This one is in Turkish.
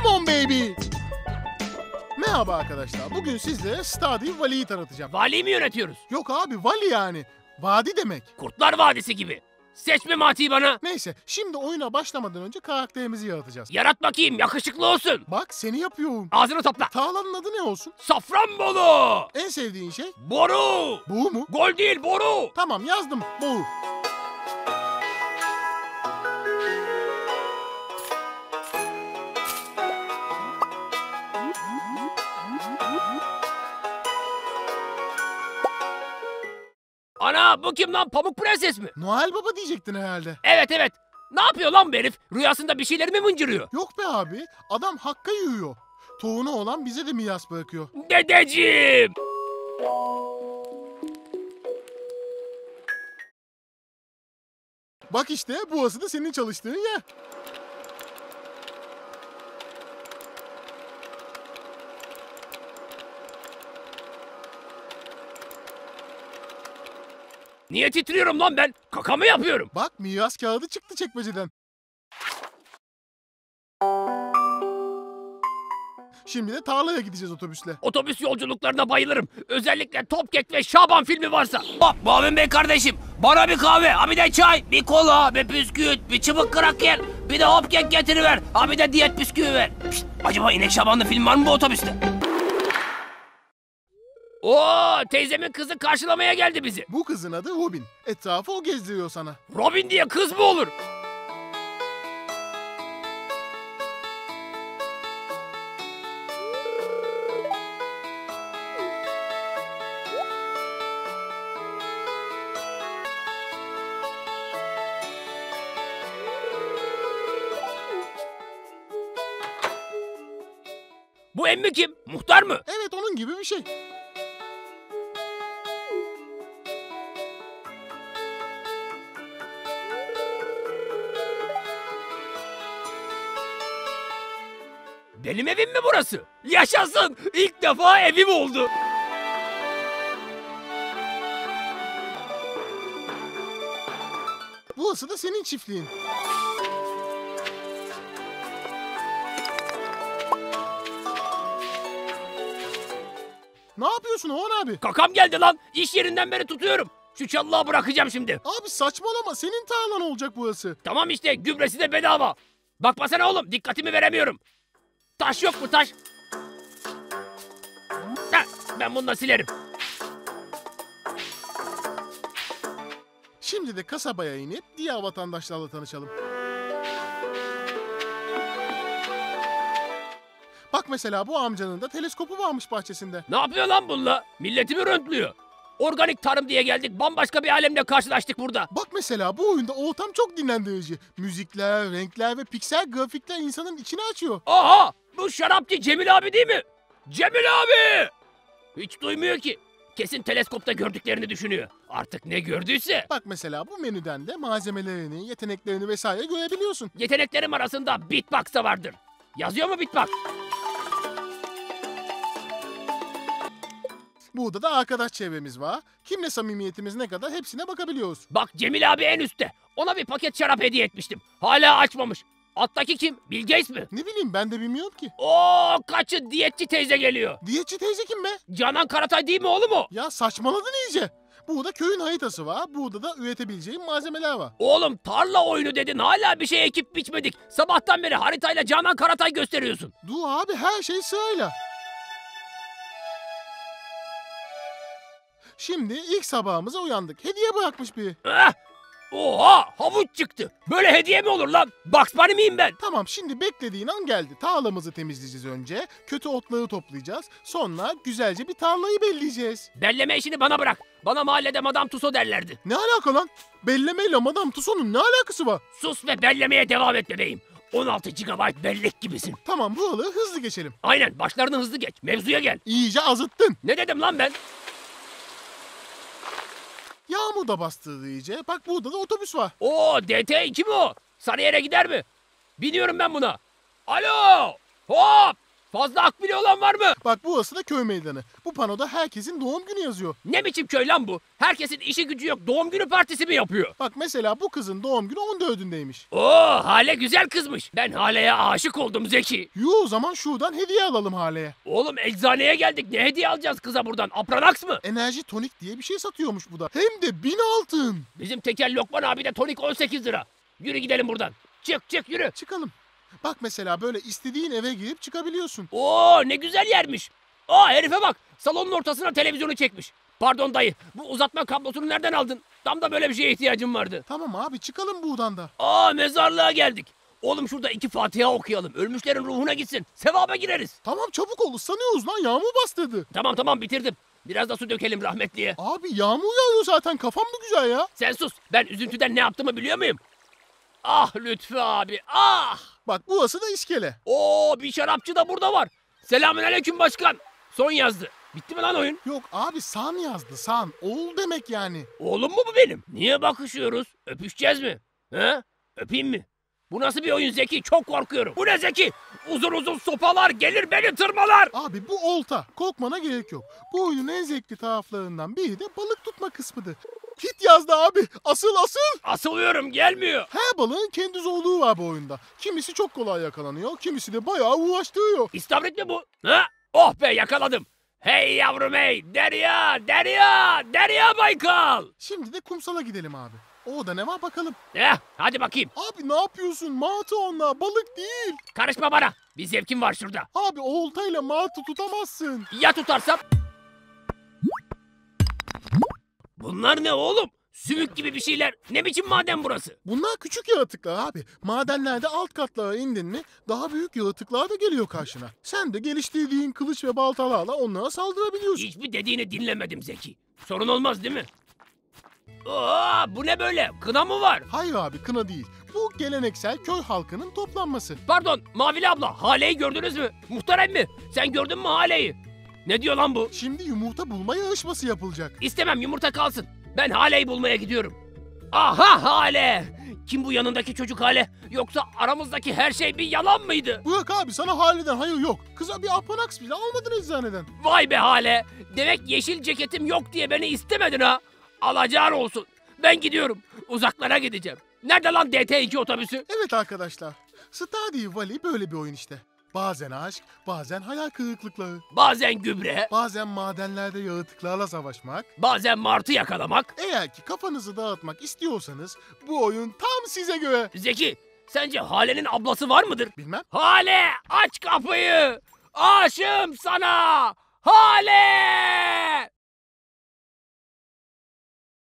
Come on baby. Merhaba arkadaşlar. Bugün sizlere Stardew Valley'i tanıtacağım. Vali mi yönetiyoruz? Yok abi, vali yani. Vadi demek. Kurtlar Vadisi gibi. Seçme Mati'yi bana. Neyse, şimdi oyuna başlamadan önce karakterimizi yaratacağız. Yarat bakayım, yakışıklı olsun. Bak, seni yapıyorum. Ağzını topla. Tarlanın adı ne olsun? Safranbolu. En sevdiğin şey? Boru. Bu mu? Gol değil, boru. Tamam, yazdım. Bu. Ana, bu kim lan? Pamuk Prenses mi? Noel Baba diyecektin herhalde. Evet. Ne yapıyor lan bu herif? Rüyasında bir şeyleri mi mıncırıyor? Yok be abi, adam hakka yürüyor. Tohunu olan bize de miras bırakıyor. Dedeciğim. Bak işte, burası da senin çalıştığın yer. Niye titriyorum lan ben? Kaka mı yapıyorum? Bak, miras kağıdı çıktı çekmeceden. Şimdi de tarlaya gideceğiz otobüsle. Otobüs yolculuklarına bayılırım. Özellikle Topkek ve Şaban filmi varsa. Hop Muavin Bey kardeşim. Bana bir kahve, bir de çay, bir kola, bir bisküvit, bir çubuk kraker, bir de hopkek getiriver. Bir de diyet bisküvi ver. Pişt, acaba İnek Şabanlı film var mı bu otobüste? Oo, teyzemin kızı karşılamaya geldi bizi. Bu kızın adı Robin. Etrafı o gezdiriyor sana. Robin diye kız mı olur? Bu emmi kim? Muhtar mı? Evet, onun gibi bir şey. Benim evim mi burası? Yaşasın! İlk defa evim oldu. Burası da senin çiftliğin. Ne yapıyorsun Oğan abi? Kakam geldi lan. İş yerinden beri tutuyorum. Şu çalılığa bırakacağım şimdi. Abi saçmalama, senin tarlan olacak burası. Tamam işte, gübresi de bedava. Bakmasana oğlum, dikkatimi veremiyorum. Taş yok mu taş? Heh, ben bununla silerim. Şimdi de kasabaya inip diğer vatandaşlarla tanışalım. Bak mesela, bu amcanın da teleskopu varmış bahçesinde. Ne yapıyor lan bununla? Milletimi röntliyor. Organik tarım diye geldik, bambaşka bir alemle karşılaştık burada. Bak mesela, bu oyunda ortam çok dinlendirici. Müzikler, renkler ve piksel grafikler insanın içini açıyor. Aha! Bu şarapçı Cemil abi değil mi? Cemil abi! Hiç duymuyor ki. Kesin teleskopta gördüklerini düşünüyor. Artık ne gördüyse. Bak mesela, bu menüden de malzemelerini, yeteneklerini vesaire görebiliyorsun. Yeteneklerim arasında beatbox da vardır. Yazıyor mu beatbox? Burada da arkadaş çevremiz var. Kimle samimiyetimiz ne kadar, hepsine bakabiliyoruz. Bak Cemil abi en üstte. Ona bir paket şarap hediye etmiştim. Hala açmamış. Alttaki kim? Bill Gates mi? Ne bileyim, ben de bilmiyorum ki. Oo, kaçın, diyetçi teyze geliyor. Diyetçi teyze kim be? Canan Karatay değil mi oğlum o? Ya saçmaladın iyice. Burada köyün haritası var. Burada da üretebileceğin malzemeler var. Oğlum tarla oyunu dedin, hala bir şey ekip biçmedik. Sabahtan beri haritayla Canan Karatay gösteriyorsun. Dur abi, her şey sırayla. Şimdi ilk sabahımıza uyandık. Hediye bırakmış biri. Ah! Oha, havuç çıktı. Böyle hediye mi olur lan? Bugs Bunny miyim ben? Tamam, şimdi beklediğin an geldi. Tarlamızı temizleyeceğiz önce. Kötü otları toplayacağız. Sonra güzelce bir tarlayı belleyeceğiz. Belleme işini bana bırak. Bana mahallede Madame Tussauds derlerdi. Ne alaka lan? Bellemeyle Madame Tussauds'un ne alakası var? Sus ve bellemeye devam et bebeğim. 16 GB bellek gibisin. Tamam, buraları hızlı geçelim. Aynen, başlarını hızlı geç. Mevzuya gel. İyice azıttın. Ne dedim lan ben? Yağmur da bastırdı iyice. Bak, burada da otobüs var. Oo, DT2 mi o? Sarıyer'e gider mi? Biniyorum ben buna. Alo! Hop! Fazla akbili olan var mı? Bak burası da köy meydanı. Bu panoda herkesin doğum günü yazıyor. Ne biçim köy lan bu? Herkesin işi gücü yok. Doğum günü partisi mi yapıyor? Bak mesela bu kızın doğum günü 14'ündeymiş. Oo, Hale güzel kızmış. Ben Hale'ye aşık oldum Zeki. O zaman şuradan hediye alalım Hale'ye. Oğlum eczaneye geldik. Ne hediye alacağız kıza buradan? Apranax mı? Enerji tonik diye bir şey satıyormuş bu da. Hem de 1000 altın. Bizim tekel Lokman abi de tonik 18 lira. Yürü gidelim buradan. Çık yürü. Çıkalım. Bak mesela böyle istediğin eve girip çıkabiliyorsun. Oo, ne güzel yermiş. Aa, herife bak. Salonun ortasına televizyonu çekmiş. Pardon dayı. Bu uzatma kablosunu nereden aldın? Tam da böyle bir şeye ihtiyacım vardı. Tamam abi çıkalım buradan da. Aa, mezarlığa geldik. Oğlum şurada 2 Fatiha okuyalım. Ölmüşlerin ruhuna gitsin. Sevaba gireriz. Tamam çabuk ol ıslanıyoruz lan yağmur bastırdı. Tamam bitirdim. Biraz da su dökelim rahmetliye. Abi yağmur yağıyor zaten kafam mı güzel ya? Sen sus. Ben üzüntüden ne yaptığımı biliyor muyum? Ah Lütfü abi. Ah. Bak burası da iskele. Oo, bir şarapçı da burada var. Selamünaleyküm başkan. Son yazdı. Bitti mi lan oyun? Yok abi san yazdı san. Oğul demek yani. Oğlum mu bu benim? Niye bakışıyoruz? Öpüşeceğiz mi? He? Öpeyim mi? Bu nasıl bir oyun Zeki? Çok korkuyorum. Bu ne Zeki? Uzun sopalar gelir beni tırmalar. Abi bu olta. Korkmana gerek yok. Bu oyunun en zevkli taraflarından biri de balık tutma kısmıdır. Hit yazdı abi. Asıl. Asılıyorum gelmiyor. Her balığın kendi zorluğu var bu oyunda. Kimisi çok kolay yakalanıyor, kimisi de bayağı uğraştırıyor. İstavrit mi bu? Ha? Oh be yakaladım. Hey yavrum hey. Derya Baykal. Şimdi de kumsala gidelim abi. Orada ne var bakalım. Hadi bakayım. Abi ne yapıyorsun? Martı onlar, balık değil. Karışma bana. Bir zevkim var şurada. Abi oltayla martı tutamazsın. Ya tutarsam? Bunlar ne oğlum? Sümük gibi bir şeyler. Ne biçim maden burası? Bunlar küçük yaratıklar abi. Madenlerde alt katlara indin mi daha büyük yaratıklar da geliyor karşına. Sen de geliştirdiğin kılıç ve baltalarla onlara saldırabiliyorsun. Hiçbir dediğini dinlemedim Zeki. Sorun olmaz değil mi? Aa, bu ne böyle? Kına mı var? Hayır abi kına değil. Bu geleneksel köy halkının toplanması. Pardon Mavili abla. Hale'yi gördünüz mü? Muhterem mi? Sen gördün mü Hale'yi? Ne diyor lan bu? Şimdi yumurta bulma yarışması yapılacak. İstemem yumurta kalsın. Ben Hale'yi bulmaya gidiyorum. Aha Hale! Kim bu yanındaki çocuk Hale? Yoksa aramızdaki her şey bir yalan mıydı? Bırak abi sana haliden hayır yok. Kıza bir apanax bile almadın eczaneden. Vay be Hale! Demek yeşil ceketim yok diye beni istemedin ha? Alacağın olsun. Ben gidiyorum. Uzaklara gideceğim. Nerede lan DT2 otobüsü? Evet arkadaşlar. Stardew Valley böyle bir oyun işte. Bazen aşk, bazen hayal kırıklıkları. Bazen gübre, Bazen madenlerde yaratıklarla savaşmak. bazen martı yakalamak. Eğer ki kafanızı dağıtmak istiyorsanız bu oyun tam size göre. Zeki, sence Hale'nin ablası var mıdır? Bilmem. Hale, aç kapıyı! Aşığım sana! Hale!